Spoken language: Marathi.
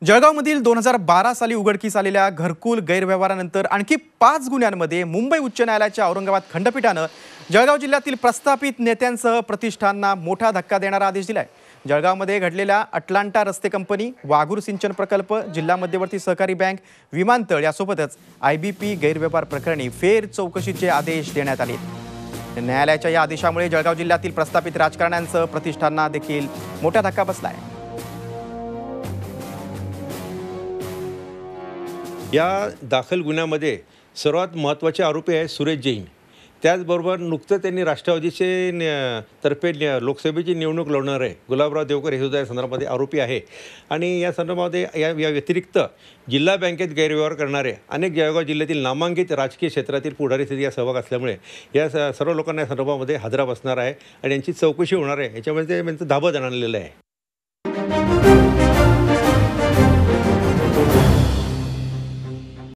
जळगावमधील 2012 साली उघडकीस आलेल्या घरकुल गैरव्यवहारानंतर आणखी 5 गुन्ह्यांमध्ये मुंबई उच्च न्यायालयाच्या औरंगाबाद खंडपीठानं जळगाव जिल्ह्यातील प्रस्थापित नेत्यांसह प्रतिष्ठानना मोठा धक्का देणारा आदेश दिलाय। जळगावमध्ये घडलेल्या अटलांटा रस्ते कंपनी, वाघूर सिंचन प्रकल्प, जिल्हा मध्यवर्ती सहकारी बँक, विमानतळ यासोबतच IBP गैरव्यवहार प्रकरणी फेर चौकशीचे आदेश देण्यात आले। न्यायालयाच्या या आदेशामुळे जळगाव जिल्ह्यातील प्रस्थापित राजकारण्यांसह प्रतिष्ठानना देखील मोठा धक्का बसलाय। या दाखल गुन्ह्यामध्ये सर्वात महत्त्वाचे आरोपी आहे सुरेश जैन। त्याचबरोबर नुकतं त्यांनी राष्ट्रवादीचे तर्फे लोकसभेची निवडणूक लढणारे गुलाबराव देवकर हे सुद्धा या संदर्भामध्ये आरोपी आहे। आणि या संदर्भामध्ये या व्यतिरिक्त जिल्हा बँकेत गैरव्यवहार करणारे अनेक जळगाव जिल्ह्यातील नामांकित राजकीय क्षेत्रातील पुढारी या सहभाग असल्यामुळे या सर्व लोकांना या संदर्भामध्ये हादरा बसणार आहे आणि यांची चौकशी होणार आहे। याच्यामध्ये त्यांचं धाबं जाणलेलं आहे।